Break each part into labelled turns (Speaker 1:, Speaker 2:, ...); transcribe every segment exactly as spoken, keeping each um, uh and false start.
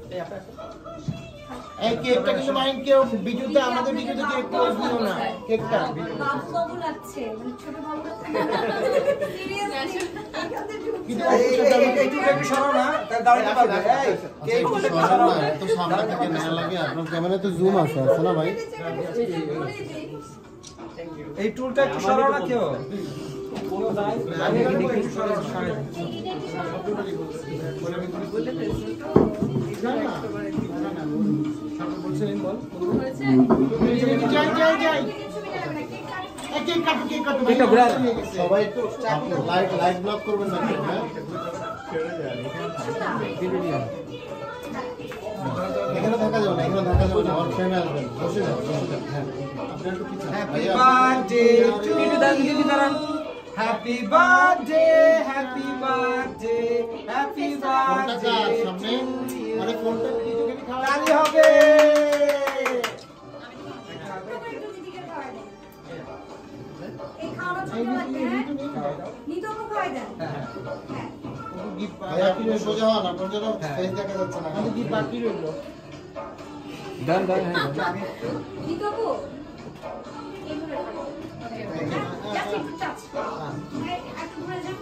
Speaker 1: এই কেকটা কিন্তু মাইন কেউ ভিডিওতে আমাদের ভিডিওতে কেক পোস্ট দিও না কেকটা
Speaker 2: বাবু বাবু লাগছে মানে ছোট বাবু লাগছে সিরিয়াসলি
Speaker 1: কিন্তু এইটুকু একটু সরাও না তার দাঁড়াতে পারবে এই কেক সরাও না এত সামনে থেকে নেওয়া লাগে আপনার ক্যামেরায় তো জুম আছে আছে না ভাই
Speaker 3: এই টুলটা একটু সরাও না কেউ আমি একটু সরাও না না বলছেন বল
Speaker 1: যাই যাই যাই কেক কাটো কেক কাটো সবাই একটু লাইট লাইট ব্লক করবেন না হ্যাঁ এখানে থাকা যাবে না এখানে থাকা যাবে না আর ফ্রেমে আসবেন বসে যান বসে যান হ্যাঁ
Speaker 3: হ্যাপি বার্থডে টু ইউ দাঁড়ান happy birthday happy birthday happy birthday
Speaker 1: সামনে আরে ফোনটা কিছুখানি খাওয়া
Speaker 3: তালি হবে
Speaker 2: এই খাওয়া ছোট লাগবে নিতো তো খাওয়াই দেন হ্যাঁ
Speaker 1: গিফট ভাই আপনি সোজা হন আপনার জন্য ফেস দেখা যাচ্ছে না খালি গিফট বাকি রইল
Speaker 3: ডান ডান হ্যাঁ
Speaker 2: নিতো কো জাস্ট একটু টাচ একটু ঘুরে যান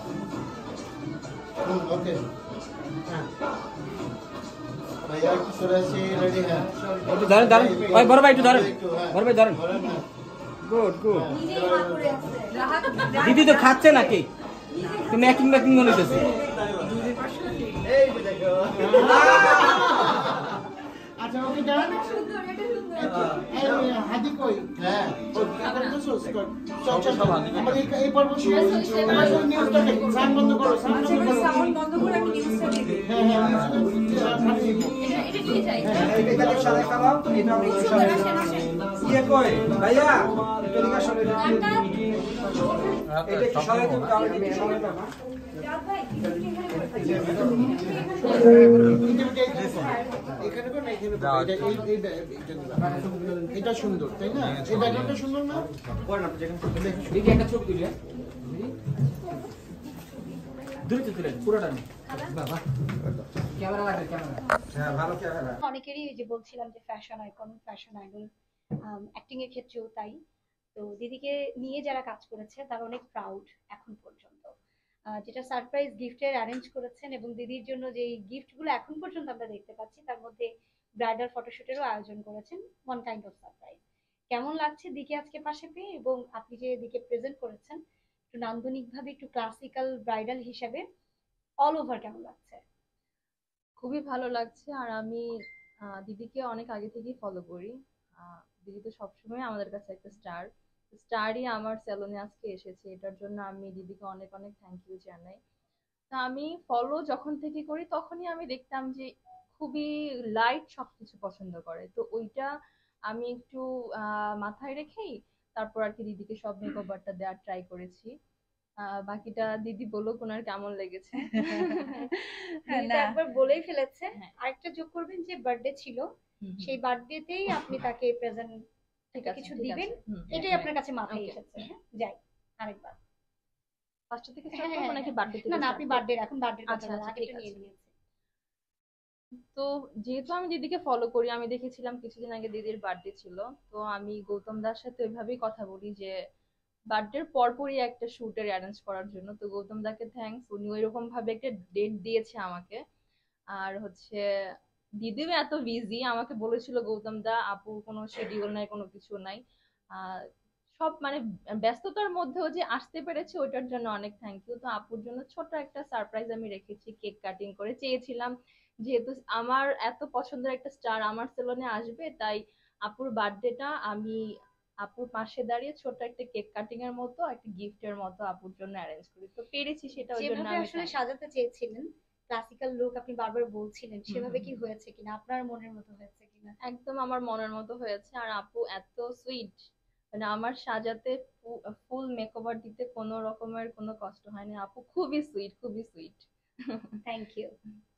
Speaker 1: ওকে হ্যাঁ ভাইয়া একটু সরে আসি রেডি হ্যাঁ
Speaker 3: একটু ধরেন ধরেন ওই বড় ভাই একটু ধরেন বড় ভাই ধরেন গুড গুড
Speaker 2: নিজেই হাত করে আছে রাহাত
Speaker 3: দিদি তো খাচ্ছে নাকি তুমি ম্যাকিং ম্যাকিং মনে হইতেছে
Speaker 1: এই যে দেখো আচ্ছা ওকে ডান
Speaker 2: সুন্দর এটা সুন্দর
Speaker 1: এই হাদি কই হ্যাঁ এখন তো সোস কর চল চল আমাদের এই এই পর্ব শেষ আমাদের নিউজটা দেখো সাউন্ড বন্ধ করো সাউন্ড বন্ধ করো
Speaker 2: সাউন্ড বন্ধ করে আমি নিউজটা দেখি
Speaker 1: হ্যাঁ হ্যাঁ
Speaker 2: এটা এটা দিয়ে যাই
Speaker 3: এটা তো সাথে খাওয়াও এটা আমি সাথে ইয়ে কই ভাইয়া এদিকে সরে এটা একটু সরে দিন তাহলে একটু সরে দাও না
Speaker 2: রাত ভাই এখানে করে থাকি
Speaker 1: এখানে কোন এখানে এটা এই এই এটা সুন্দর তাই না এই ব্যাকগ্রাউন্ডটা সুন্দর না
Speaker 3: করেন আপনি যেখানে দিদি একটা ছবি তুলি দূরে তুলে পুরোটা নেই বাবা ক্যামেরা লাগবে ক্যামেরা হ্যাঁ ভালো ক্যামেরা
Speaker 2: অনেকেরই যে বলছিলাম যে fashion icon fashion idol acting এর ক্ষেত্রেও তাই তো দিদিকে নিয়ে যারা কাজ করেছে তারা অনেক প্রাউড এখন পর্যন্ত যেটা সারপ্রাইজ গিফটের অ্যারেঞ্জ করেছেন এবং দিদির জন্য যে গিফটগুলো এখন পর্যন্ত আমরা দেখতে পাচ্ছি তার মধ্যে ব্রাইডাল ফটোশুটেরও আয়োজন করেছেন ওয়ান কাইন্ড অফ সারপ্রাইজ কেমন লাগছে দিকে আজকে পাশে পেয়ে এবং আপনি যে দিকে প্রেজেন্ট করেছেন একটু নান্দনিকভাবে একটু ক্লাসিক্যাল ব্রাইডাল হিসেবে অল ওভার কেমন লাগছে?
Speaker 4: খুবই ভালো লাগছে আর আমি দিদিকে অনেক আগে থেকেই ফলো করি। দিদি তো সবসময় আমাদের কাছে একটা স্টার স্টারই আমার স্যালনে আজকে এসেছে, এটার জন্য আমি দিদিকে অনেক অনেক থ্যাংক ইউ জানাই। তা আমি ফলো যখন থেকে করি তখনই আমি দেখতাম যে খুবই লাইট সবকিছু পছন্দ করে, তো ওইটা আমি একটু মাথায় রেখেই তারপর আর কি দিদিকে সব মেকওভারটা দেওয়ার ট্রাই করেছি। বাকিটা দিদি বলুক ওনার কেমন লেগেছে।
Speaker 2: একবার বলেই ফেলেছে। আরেকটা যোগ করবেন যে বার্থডে ছিল, সেই বার্থডেতেই আপনি তাকে প্রেজেন্ট কিছু দিবেন, এটাই আপনার কাছে মাথায় এসেছে। যাই আরেকবার
Speaker 4: ফার্স্ট থেকে স্টার্ট করব নাকি বার্থডে থেকে?
Speaker 2: না না আপনি বার্থডে এখন বার্থডে কথা
Speaker 4: আচ্ছা
Speaker 2: আগেটা নিয়ে নিয়েছে।
Speaker 4: তো যেহেতু আমি দিদিকে ফলো করি, আমি দেখেছিলাম কিছুদিন আগে দিদির বার্থডে ছিল, তো আমি গৌতম দার সাথে ওইভাবেই কথা বলি যে বার্থডের পরপরই একটা শুটের অ্যারেঞ্জ করার জন্য। তো গৌতম দাকে থ্যাঙ্কস, উনি ওইরকম ভাবে একটা ডেট দিয়েছে আমাকে। আর হচ্ছে দিদিও এত বিজি, আমাকে বলেছিল গৌতম দা আপুর কোনো শিডিউল নাই, কোনো কিছু নাই, সব মানে ব্যস্ততার মধ্যেও যে আসতে পেরেছে ওইটার জন্য অনেক থ্যাংক ইউ। তো আপুর জন্য ছোট একটা সারপ্রাইজ আমি রেখেছি, কেক কাটিং করে। চেয়েছিলাম যেহেতু আমার এত পছন্দের একটা স্টার আমার সেলুনে আসবে, তাই আপুর বার্থডেটা আমি আপুর পাশে দাঁড়িয়ে ছোট একটা কেক কাটিং এর মতো একটা গিফটের মতো আপুর জন্য অ্যারেঞ্জ করি। তো পেরেছি সেটা, ওই জন্য আমি
Speaker 2: আসলে সাজাতে চেয়েছিলেন ক্লাসিক্যাল লুক আপনি বারবার বলছিলেন, সেভাবে কি হয়েছে কিনা, আপনার মনের মতো হয়েছে কিনা?
Speaker 4: একদম আমার মনের মতো হয়েছে। আর আপু এত সুইট, মানে আমার সাজাতে ফুল মেকওভার দিতে কোনো রকমের কোনো কষ্ট হয়নি। আপু খুবই সুইট, খুবই সুইট।
Speaker 2: Thank you.